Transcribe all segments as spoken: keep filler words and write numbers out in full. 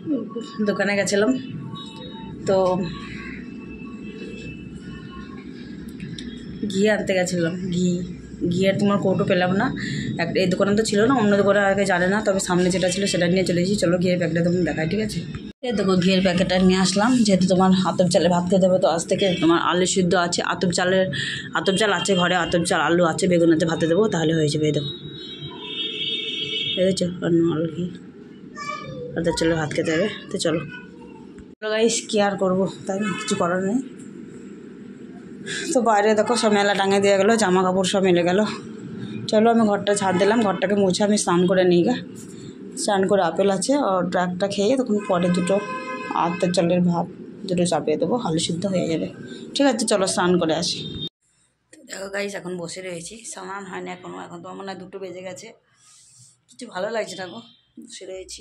দোকানে গেছিলাম তো ঘি আনতে গেছিলাম। ঘি ঘিয়ের তোমার কৌটো পেলাম না, একটা এই দোকানে তো ছিল না, অন্য দোকানে আগে জানে না, তবে সামনে যেটা ছিল সেটা নিয়ে চলে এসেছি। চলো ঘিয়ের প্যাকেটটা তোমাকে দেখাই, ঠিক আছে? এই দেখো ঘিয়ের প্যাকেটটা নিয়ে আসলাম, যেহেতু তোমার আতপ চালে ভাত খেতে হবে তো আজ থেকে তোমার আলু সিদ্ধ আছে, আতপ চালের আতপ চাল আছে ঘরে, আতপ চাল আলু আছে, বেগুন আছে, ভাতে দেবো তাহলে হয়ে যাবে। এই দেখো দেখেছো আলু ঘি, আতপ চালের ভাত খেতে হবে। তো চলো চলো গাইস, কী আর করবো, তাই না, কিছু করার নেই। তো বাইরে দেখো সব মেলা টাঙিয়ে দিয়ে গেলো, জামা কাপড় সব মেলে গেল। চলো আমি ঘরটা ঝাড় দিলাম, ঘরটাকে মুছে আমি স্নান করে নিই গা। স্নান করে আপেল আছে আর ড্রাগটা খেয়ে তখন পরে দুটো আতপ চালের ভাত দুটো চাপিয়ে দেবো, আলু সিদ্ধ হয়ে যাবে। ঠিক আছে চলো স্নান করে আসি। তো দেখো গাইস এখন বসে রয়েছি, স্নান হয়নি এখনও, এখন তো মনে হয় দুটো বেজে গেছে, কিছু ভালো লাগছে না গো, বসে রয়েছি,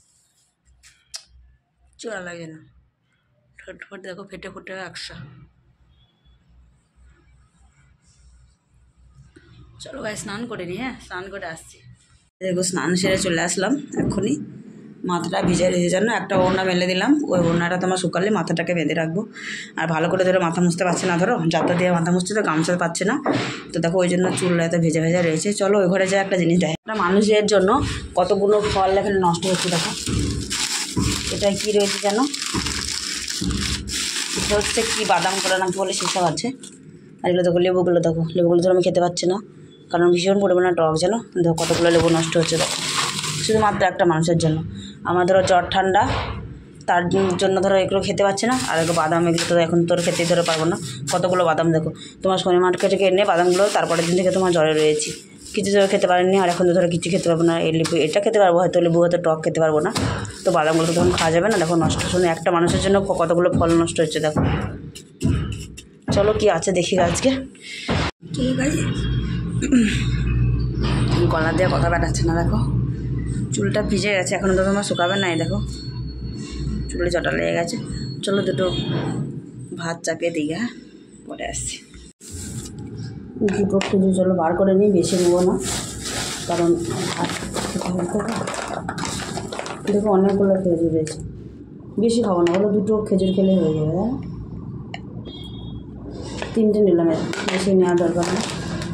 কিছু ভালো লাগছে না। ঠোঁট ঠোঁট দেখো ফেটে ফুটে একসা। চলো ভাই স্নান করে নিই, হ্যাঁ স্নান করে আসছি। দেখো স্নান সেরে চলে আসলাম এক্ষুনি, মাথাটা ভিজে রয়েছে জন্য একটা ওড়না মেলে দিলাম, ওই ওড়নাটা তোমার শুকালে মাথাটাকে বেঁধে রাখবো। আর ভালো করে ধরো মাথা মুছতে পারছে না, ধরো যাতা দিয়ে মাথা মুছতে তো গামছা পাচ্ছে না, তো দেখো ওই জন্য চুলটা এত ভেজা ভেজা রয়েছে। চলো ওই ঘরে যা একটা জিনিস দেয়, একটা মানুষের জন্য কতগুলো ফল এখানে নষ্ট হচ্ছে দেখো। এটা কি রয়েছে যেন, এটা হচ্ছে কি বাদাম করে নাকি বলে সেসব আছে। আর এগুলো দেখো লেবুগুলো, দেখো লেবুগুলো ধরো আমি খেতে পারছি না কারণ ভীষণ পরিমাণে টক, যেন দেখো কতগুলো লেবু নষ্ট হচ্ছে দেখো, শুধুমাত্র একটা মানুষের জন্য। আমার ধরো জ্বর ঠান্ডা, তার জন্য ধরো এগুলো খেতে পারছি না। আর এগুলো বাদাম, এগুলো তো এখন তোর খেতেই ধরে পারবো না, কতগুলো বাদাম দেখো। তোমার শনি মার্কেট থেকে এনে বাদামগুলো তারপরের দিন থেকে তোমার জ্বরে রয়েছি, কিছু ধরো খেতে পারেনি, আর এখন তো ধরো কিছু খেতে পারবো না। এই লেবু এটা খেতে পারবো হয়তো, লেবু হয়তো টক খেতে পারবো না, তো বাদামগুলো তো তখন খাওয়া যাবে না। দেখো নষ্ট, শুনে একটা মানুষের জন্য কতগুলো ফল নষ্ট হচ্ছে দেখো। চলো কি আছে দেখি আজকে। ঠিক আছে, গলা দিয়ে কথা বেড়াচ্ছে না দেখো, চুলটা ভিজে গেছে এখনও তো তোমার শুকাবে নাই, দেখো চুলে জটা লেগে গেছে। চলো দুটো ভাত চাপিয়ে দিই, হ্যাঁ পরে আসছি। দুটো খেজুর চলো বার করে নিই, বেশি নেবো না কারণ ভাত দেখো অনেকগুলো খেজুর রয়েছে, বেশি খাবো না, ওগুলো দুটো খেজুর খেলেই হয়ে যাবে, তাই না? তিনটে নিলাম, বেশি নেওয়ার দরকার না।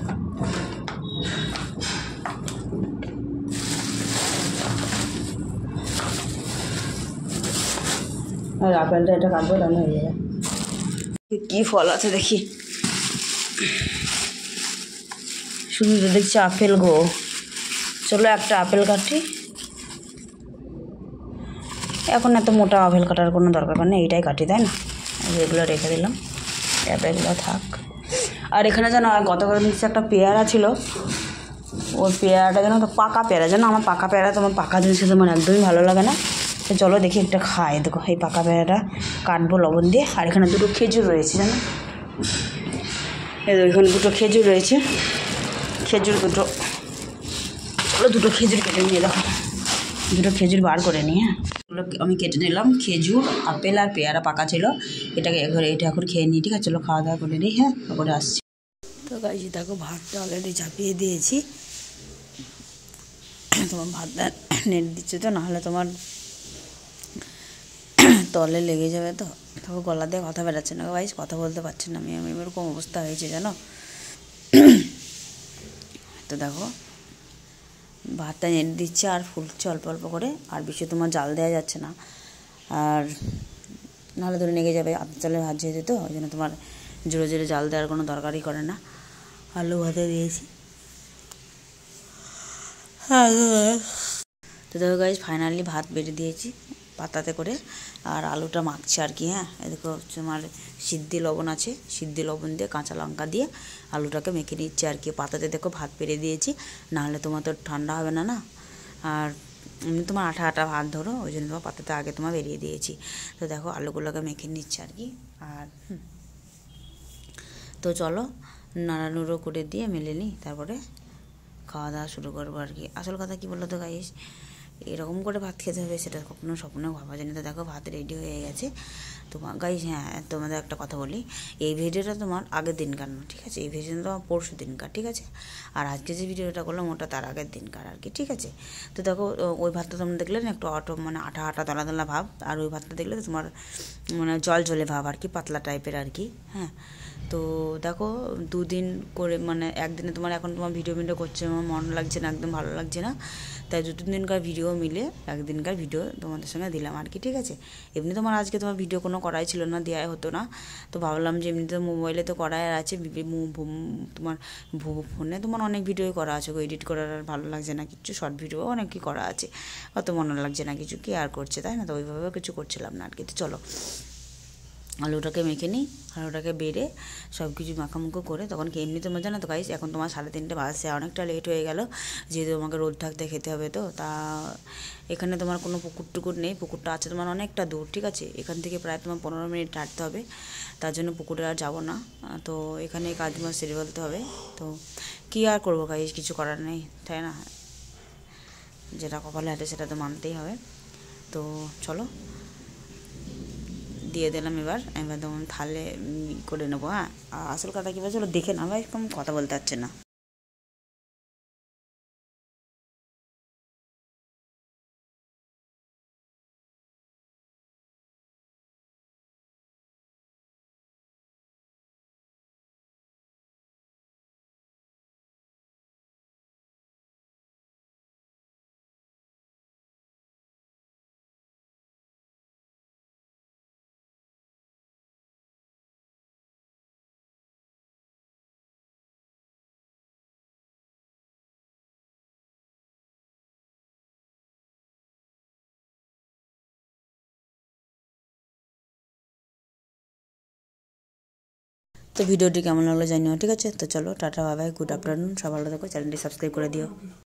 আর আপেলটা এটা কাটবো তাহলে হয়ে যাবে। কী ফল আছে দেখি, শুধু দেখছি আপেল গো। চলো একটা আপেল কাটি, এখন এত মোটা আপেল কাটার কোনো দরকার নেই, এইটাই কাটি তাই না, এগুলো রেখে দিলাম, আপেলগুলো থাক। আর এখানে যেন গতকাল নিচে একটা পেয়ারা ছিল, ওই পেয়ারাটা যেন তো পাকা পেয়ারা, যেন আমার পাকা পেয়ারা তোমার পাকা জিনিস তোমার একদমই ভালো লাগে না। তো চলো দেখি একটা খাই, দেখো এই পাকা পেয়ারাটা কাটবো লবণ দিয়ে। আর এখানে দুটো খেজুর রয়েছে জানো, এই এখানে দুটো খেজুর রয়েছে, খেজুর দুটো, চলো দুটো খেজুর কেটে নিয়ে দেখো, দুটো খেজুর বার করে নিই, হ্যাঁ ওগুলো আমি কেটে নিলাম। খেজুর, আপেল আর পেয়ারা পাকা ছিল, এটাকে এবার এটা এখন খেয়ে নিই, ঠিক আছে? চলো খাওয়া দাওয়া করে নিই, হ্যাঁ তারপরে আসছি। তো গাইছি দেখো ভাতটা অলরেডি চাপিয়ে দিয়েছি, তোমার ভাতটা নেড়ে দিচ্ছে তো, নাহলে তোমার তলে লেগে যাবে। তো দেখো গলা দিয়ে কথা বেরাচ্ছে না গাইস, কথা বলতে পারছি না আমি, আমি এরকম অবস্থা হয়েছে জানো। তো দেখো ভাতটা নেড়ে দিচ্ছে আর ফুলছে অল্প অল্প করে, আর বেশি তোমার জাল দেওয়া যাচ্ছে না, আর নাহলে ধরে লেগে যাবে। আতপ চালের ভাত যেতে তো ওই জন্য তোমার জোরে জোরে জাল দেওয়ার কোনো দরকারই করে না। আলু ভাতে দিয়েছি, তো দেখো গাইস ফাইনালি ভাত বেড়ে দিয়েছি পাতাতে করে, আর আলুটা মাখছে আর কি। হ্যাঁ দেখো তোমার সিদ্ধি লবণ আছে, সিদ্ধি লবণ দিয়ে কাঁচা লঙ্কা দিয়ে আলুটাকে মেখে নিচ্ছে আর কি। পাতাতে দেখো ভাত পেরে দিয়েছি, নাহলে তোমার তো ঠান্ডা হবে না না, আর এমনি তোমার আঠা আঠা ভাত ধরো, ওই জন্য তোমার পাতাতে আগে তোমার বেরিয়ে দিয়েছি। তো দেখো আলুগুলোকে মেখে নিচ্ছে আর কি। আর তো চলো নাড়ানুড়ো করে দিয়ে মেলে নিই, তারপরে খাওয়া দাওয়া শুরু করবো আর কি। আসল কথা কী বলো তো গাইস, এরকম করে ভাত খেতে হবে সেটা কখনো স্বপ্নেও ভাবা যায় না। তো দেখো ভাত রেডি হয়ে গেছে। তোমার গাইস, হ্যাঁ তোমাদের একটা কথা বলি, এই ভিডিওটা তোমার আগের দিনকার না, ঠিক আছে? এই ভিডিওটা তোমার পরশু দিনকার, ঠিক আছে? আর আজকে যে ভিডিওটা করলাম ওটা তার আগের দিনকার আর কি, ঠিক আছে? তো দেখো ওই ভাতটা তোমরা দেখলে না একটু অটো মানে আঠা আঠা দলা দলা ভাব, আর ওই ভাতটা দেখলে তো তোমার মানে জল জলে ভাব আর কি, পাতলা টাইপের আর কি। হ্যাঁ, তো দেখো দুদিন করে মানে একদিনে তোমার এখন তোমার ভিডিও ভিডিও করছে, আমার মন লাগছে না, একদম ভালো লাগছে না, তাই দু তিন দিনকার ভিডিও মিলে একদিনকার ভিডিও তোমাদের সঙ্গে দিলাম আর কি, ঠিক আছে? এমনি তোমার আজকে তোমার ভিডিও কোনো করাই ছিল না, দেওয়াই হতো না, তো ভাবলাম যে এমনিতে মোবাইলে তো করাই আছে, তোমার ফোনে তোমার অনেক ভিডিওই করা আছে, এডিট করার আর ভালো লাগছে না কিছু, শর্ট ভিডিও অনেক কি করা আছে, অত মনে লাগছে না কিছু, কি আর করছে তাই না? তো ওইভাবেও কিছু করছিলাম না আর কি। তো চলো আলুটাকে মেখে নিই, আলুটাকে বেড়ে সব কিছু মাখামুখো করে তখন কি এমনি তোমার জানো তো গাইস, এখন তোমার সাড়ে তিনটে বাজছে, অনেকটা লেট হয়ে গেল, যেহেতু আমাকে রোদ থাকতে খেতে হবে। তো তা এখানে তোমার কোনো পুকুর টুকুর নেই, পুকুরটা আছে তোমার অনেকটা দূর, ঠিক আছে? এখান থেকে প্রায় তোমার পনেরো মিনিট হাঁটতে হবে, তার জন্য পুকুরে আর যাবো না। তো এখানে কাজ তোমার সেরে ফেলতে হবে। তো কী আর করবো গাইস, কিছু করার নেই তাই না, যেটা কপালে হাতে সেটা তো মানতেই হবে। তো চলো দিয়ে দিলাম, এবার এবার তখন থালে করে নেবো। হ্যাঁ, আসল কথা কী বলছে চলো দেখে না, ভাই এরকম কথা বলতে পারছে না। তো ভিডিওটি কেমন লাগলো জানিও, ঠিক আছে? তো চলো tata, bye bye, good afternoon, সব ভালো থাকো, চ্যানেলটি সাবস্ক্রাইব করে দিও।